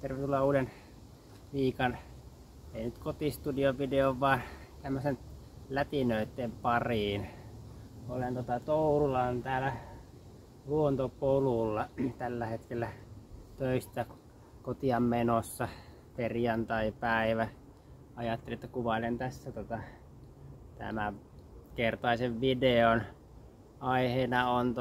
Tervetuloa uuden viikon, ei nyt kotistudio-video, vaan tämmösen lätinöiden pariin. Olen Tourulan täällä luontopolulla tällä hetkellä töistä kotia menossa, perjantai-päivä. Ajattelin, että kuvailen tässä tämän kertaisen videon. Aiheena on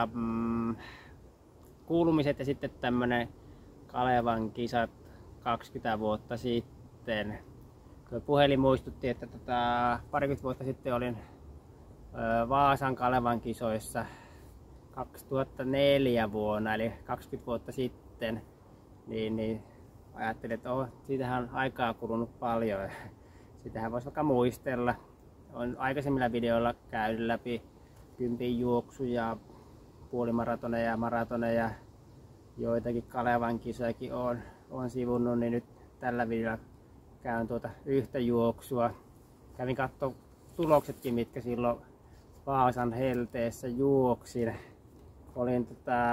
kuulumiset ja sitten tämmönen Kalevan kisat 20 vuotta sitten. Puhelin muistutti, että parikymmentä vuotta sitten olin Vaasan Kalevan kisoissa 2004 vuonna, eli 20 vuotta sitten. Niin ajattelin, että siitähän on aikaa kulunut paljon. Sitähän voisi vaikka muistella. Olen aikaisemmilla videoilla käynyt läpi kympin juoksuja, puolimaratoneja ja maratoneja. Joitakin Kalevan kisojakin on sivunnut, niin nyt tällä videolla käyn yhtä juoksua. Kävin katsomaan tuloksetkin, mitkä silloin Vaasan helteessä juoksin. Olin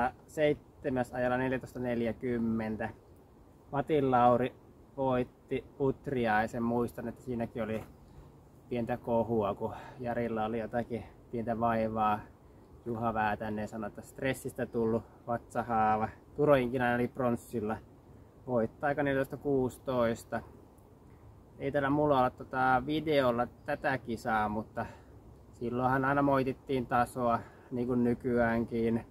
7. ajalla 14.40. Matin Lauri voitti Utriaisen. Muistan, että siinäkin oli pientä kohua, kun Jarilla oli jotakin pientä vaivaa. Juha Väätänen sanoi, että stressistä tullut vatsahaava. Turo Inkinainen oli pronssilla. Voittaa aika 14.16. Ei täällä mulla olla videolla tätä kisaa, mutta silloinhan aina moitittiin tasoa, niin kuin nykyäänkin.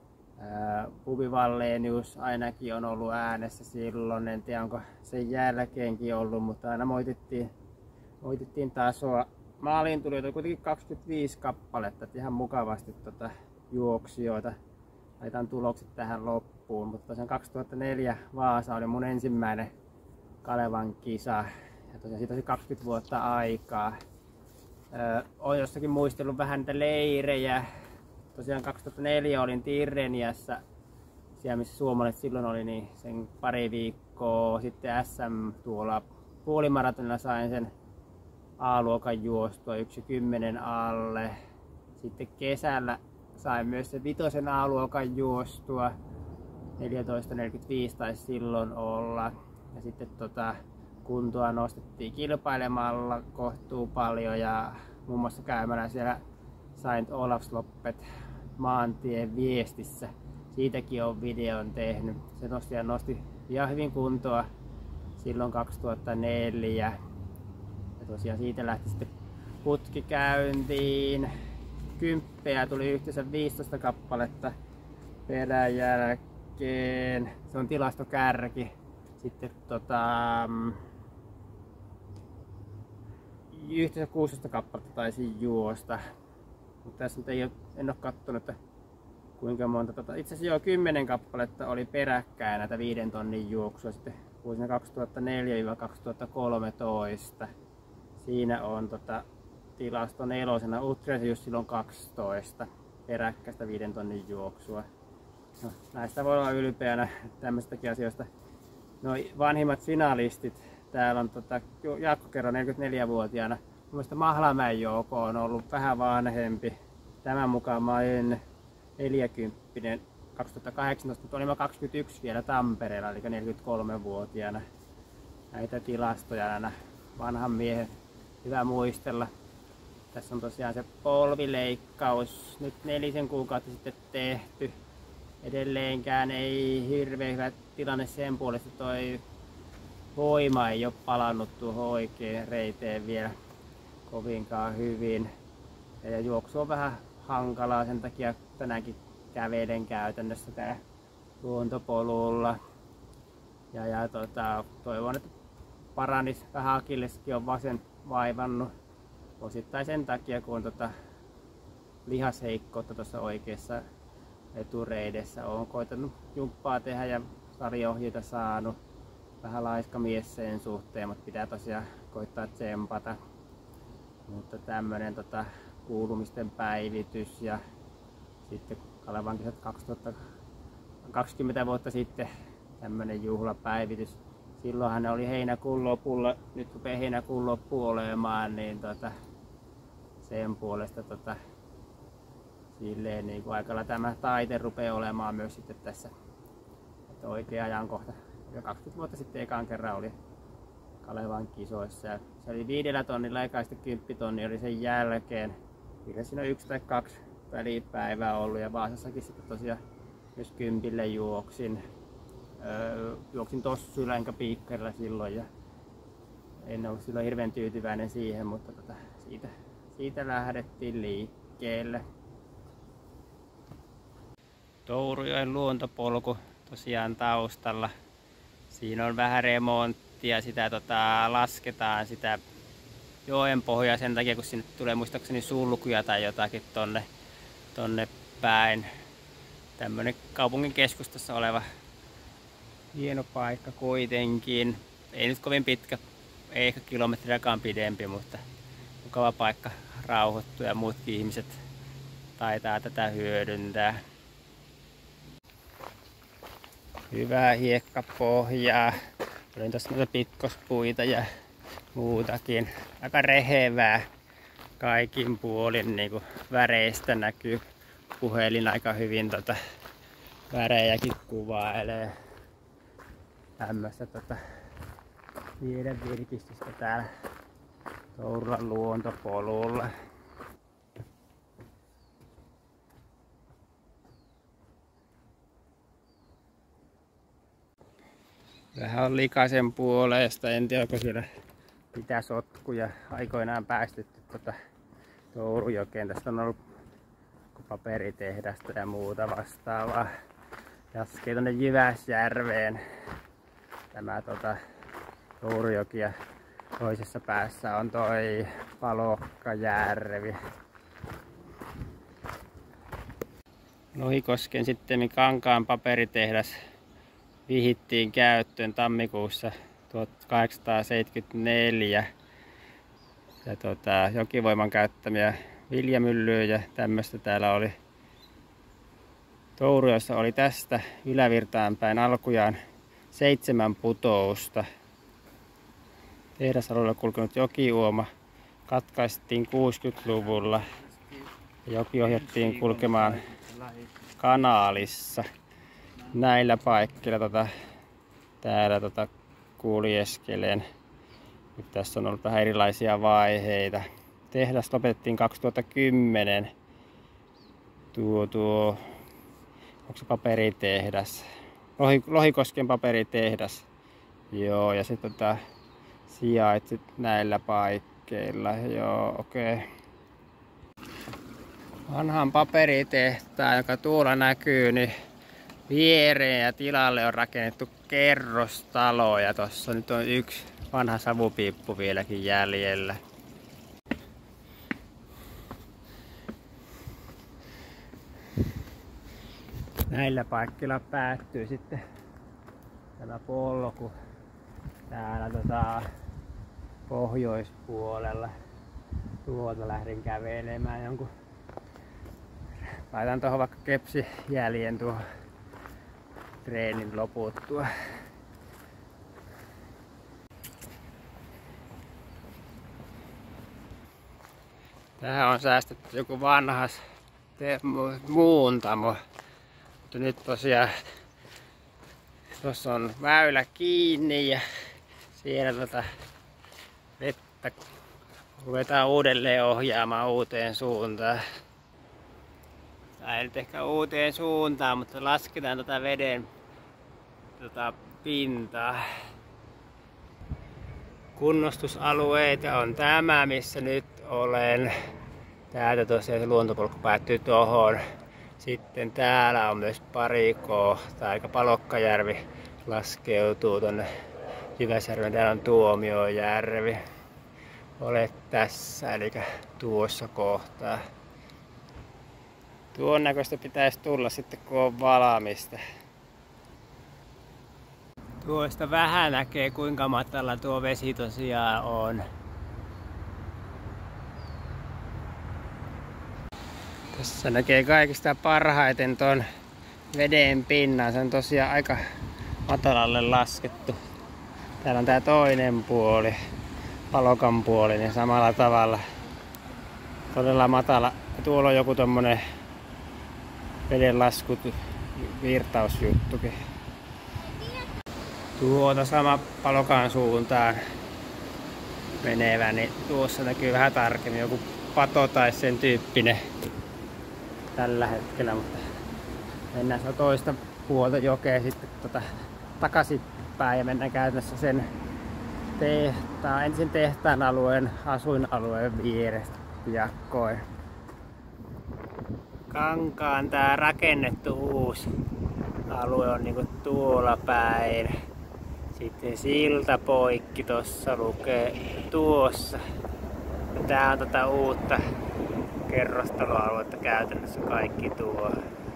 Pubi Wallenius ainakin on ollut äänessä silloin, en tiedä onko sen jälkeenkin ollut, mutta aina moitittiin tasoa. Maaliin tuli kuitenkin 25 kappaletta, että ihan mukavasti juoksijoita. Laitan tulokset tähän loppuun, mutta tosiaan 2004 Vaasa oli mun ensimmäinen Kalevan kisa. Ja tosiaan siitä oli 20 vuotta aikaa. Olen jossakin muistellut vähän niitä leirejä. Tosiaan 2004 olin Tirreniassa, siellä missä suomalaiset silloin oli, niin sen pari viikkoa sitten SM tuolla puolimaratonilla sain sen A-luokan juostua 1.10 alle. Sitten kesällä sain myös sen 5. A-luokan juostua. 14.45 taisi silloin olla. Ja sitten kuntoa nostettiin kilpailemalla kohtuu paljon ja muun muassa käymällä siellä Saint Olavsloppet maantien viestissä. Siitäkin on videon tehnyt. Se nosti ihan hyvin kuntoa silloin 2004. Ja tosiaan siitä lähti sitten putki käyntiin. Kymppejä tuli yhteensä 15 kappaletta peräjälkeen. Se on tilastokärki. Sitten yhteensä 16 kappaletta taisin juosta. Mutta tässä nyt en ole katsonut, että kuinka monta. Itse asiassa 10 kappaletta oli peräkkäin näitä 5 tonnin juoksua sitten vuosina 2004-2013. Siinä on tilasto 4. Utriaisen just silloin 12 peräkkäistä 5 tonnin juoksua. No, näistä voi olla ylpeänä tämmöistäkin asioista. Noi vanhimmat finalistit, täällä on Jaakko Kerro 44-vuotiaana. Mielestäni Mahlamäen Jouko on ollut vähän vanhempi. Tämän mukaan mä olin 40 2018, mutta olin mä 21 vielä Tampereella, eli 43-vuotiaana. Näitä tilastoja aina vanhan miehen hyvä muistella. Tässä on tosiaan se polvileikkaus nyt 4 kuukautta sitten tehty. Edelleenkään ei hirveän hyvä tilanne sen puolesta, toi voima ei ole palannut tuohon oikein reiteen vielä kovinkaan hyvin. Ja juoksu on vähän hankalaa, sen takia tänäänkin kävelen käytännössä tää luontopolulla. Ja toivon, että paranis vähän. Akilleskin on vasen vaivannut. Osittain sen takia, kun on lihasheikkoutta tuossa oikeassa etureidessä. Olen koittanut jumppaa tehdä ja sarjaohjeita saanut. Vähän laiska mies sen suhteen, mutta pitää tosiaan koittaa tsempata. Mutta tämmönen kuulumisten päivitys ja sitten Kalevan kisat 2020 vuotta sitten tämmönen juhlapäivitys. Silloinhan ne oli heinäkuun lopulla, nyt rupeaa heinäkuun loppu olemaan, niin sen puolesta silleen niin kuin aikalla tämä taite rupeaa olemaan myös sitten tässä, että oikea ajankohta jo 20 vuotta sitten ekan kerran oli Kalevan kisoissa. Ja se oli 5 tonnilla, eka sitten 10 tonnia oli sen jälkeen. Kyllä siinä on 1 tai 2 välipäivää ollut ja Vaasassakin sitten tosiaan myös 10 juoksin. Juoksin tossuilla enkä piikkarilla silloin ja en ollut silloin hirveän tyytyväinen siihen, mutta siitä lähdettiin liikkeelle. Tourujoen luontopolku tosiaan taustalla. Siinä on vähän remonttia, sitä lasketaan sitä joen pohjaa sen takia, kun sinne tulee muistaakseni sulkuja tai jotakin tonne päin. Tämmönen kaupungin keskustassa oleva hieno paikka kuitenkin. Ei nyt kovin pitkä, ei ehkä kilometriäkään pidempi, mutta mukava paikka rauhoittua ja muutkin ihmiset taitaa tätä hyödyntää. Hyvää hiekkapohjaa. Olin tuossa noita pitkospuita ja muutakin. Aika rehevää kaikin puolin, niin kuin väreistä näkyy. Puhelin aika hyvin värejäkin kuvailee. Tämmöistä viiden virkistystä täällä Tourulan luontopolulla. Vähän on likaisen puolesta, en tiedä onko siellä mitä sotkuja aikoinaan päästetty Tourujokeen. Tästä on ollut paperitehdasta ja muuta vastaavaa. Jaskee tonne Jyväsjärveen tämä Tourujoki ja toisessa päässä on toi Palokkajärvi. Lohikosken sitten Kankaan paperitehdas vihittiin käyttöön tammikuussa 1874 ja Jokivoiman käyttämiä viljamyllyjä ja tämmöistä täällä oli. Tourujoessa oli tästä ylävirtaan päin alkujaan 7 putousta. Tehdasalueella kulkenut jokiuoma katkaistiin 60-luvulla ja joki ohjattiin kulkemaan kanaalissa. Näillä paikkeilla täällä kuljeskelen. Nyt tässä on ollut vähän erilaisia vaiheita. Tehdas lopetettiin 2010. Onko se paperitehdas? Lohikosken paperitehdas. Joo, ja sitten sijaitsi näillä paikkeilla. Joo, okei. Vanhan paperitehtaan, joka tuolla näkyy, niin viereen ja tilalle on rakennettu kerrostalo. Ja tossa nyt on yksi vanha savupiippu vieläkin jäljellä. Näillä paikkeilla päättyy sitten tämä polku täällä pohjoispuolella. Tuolta lähdin kävelemään jonkun. Laitan tuohon vaikka kepsijäljen tuohon treenin loputtua. Tähän on säästetty joku vanhas muuntamo. Mutta nyt tosiaan tuossa on väylä kiinni ja siellä vettä ruvetaan uudelleen ohjaamaan uuteen suuntaan. Tai ei nyt ehkä uuteen suuntaan, mutta lasketaan veden pintaa. Kunnostusalueita on tämä, missä nyt olen. Täältä tosiaan se luontopolku päättyy tuohon. Sitten täällä on myös pari kohtaa, eli Palokkajärvi laskeutuu tuonne Jyväsjärven. Täällä on Tuomiojärvi. Olet tässä, eli tuossa kohtaa. Tuon näköistä pitäisi tulla sitten, kun on valmista. Tuosta vähän näkee, kuinka matala tuo vesi tosiaan on. Tässä näkee kaikista parhaiten ton veden pinnan. Se on tosiaan aika matalalle laskettu. Täällä on tää toinen puoli, Palokan puoli, niin samalla tavalla todella matala. Ja tuolla on joku tommonen veden laskut virtausjuttukin. tuota sama Palokan suuntaan menevä, niin tuossa näkyy vähän tarkemmin joku pato tai sen tyyppinen tällä hetkellä, mutta mennään toista puolta jokea sitten takaisinpäin ja mennään käytännössä sen ensin tehtaan alueen, asuinalueen vierestä piakkoin. Kankaan tää rakennettu uusi alue on niinku tuolla päin. Sitten silta poikki tossa lukee tuossa. Ja tää on uutta kerrostaloaluetta käytännössä kaikki tuo.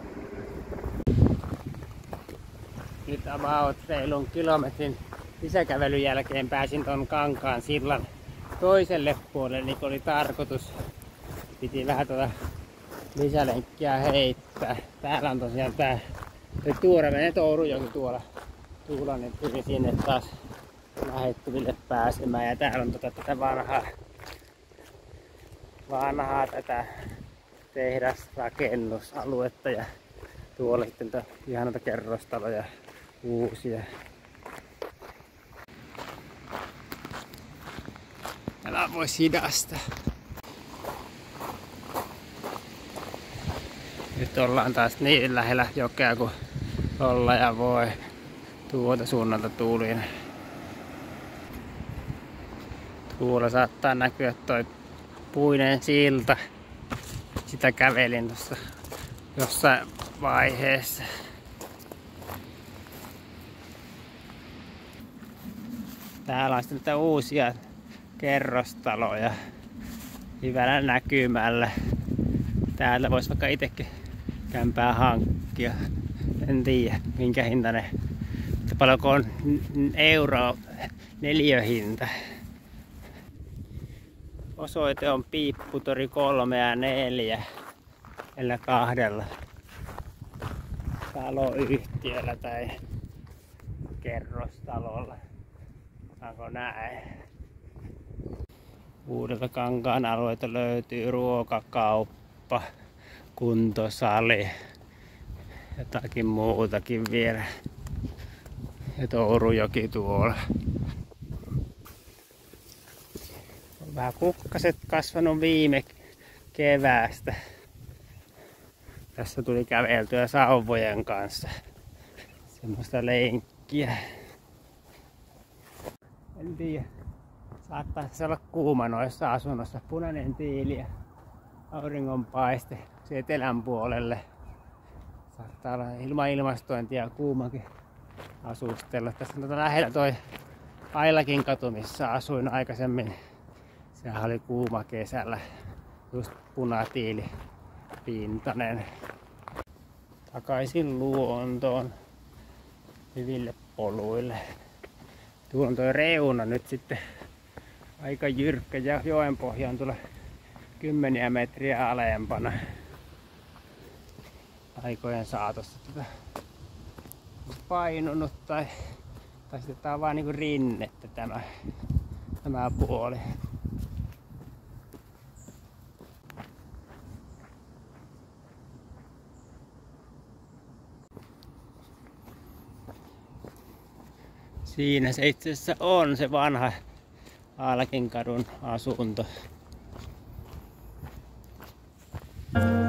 Nyt about reilun kilometrin lisäkävelyn jälkeen pääsin ton Kankaan sillan toiselle puolelle, niin oli tarkoitus. Piti vähän lisälenkkiä heittää. Täällä on tosiaan tää Tuoreveneen Tourujoki tuolla, niin tuli sinne taas lähettyville pääsemään. Ja täällä on tätä vanhaa tätä tehdasrakennusaluetta ja tuolla sitten ihanata kerrostaloja uusia. Täällä voisi hidastaa. Nyt ollaan taas niin lähellä jokea kuin olla ja voi. Tuolta suunnalta tuuliin. Tuolla saattaa näkyä toi puinen silta. Sitä kävelin tuossa jossain vaiheessa. Täällä on sitten näitä uusia kerrostaloja hyvällä näkymällä. Täällä voisi vaikka itsekin kämpää hankkia. En tiedä minkä hintainen. Mutta paljonko on euro neliöhinta. Osoite on Piipputori 3 ja 4. Eli 2 taloyhtiöllä tai kerrostalolla. Onko näin? Uudelta Kankaan alueelta löytyy ruokakauppa, kuntosali, jotakin muutakin vielä. Ja Tourujoki tuolla. On vähän kukkaset kasvanut viime keväästä. Tässä tuli käveltyä sauvojen kanssa. Semmoista lenkkiä. En tiedä. Saattaisi olla kuuma noissa asunnossa. Punainen tiili ja auringonpaiste se etelän puolelle. Saattaa olla ilman ilmastointia ja kuumakin asustella. Tässä on lähellä toi Ailakin katu, missä asuin aikaisemmin. Sehän oli kuuma kesällä. Just punatiili pintainen. Takaisin luontoon. Hyville poluille. Tuolla on tuo reuna nyt sitten aika jyrkkä ja joen pohja on tuolla 10 metriä alempana. Aikojen saatossa painunut tai sitten tää on vaan niinku rinnettä tämä puoli. Siinä se itse asiassa on se vanha Alkinkadun asunto.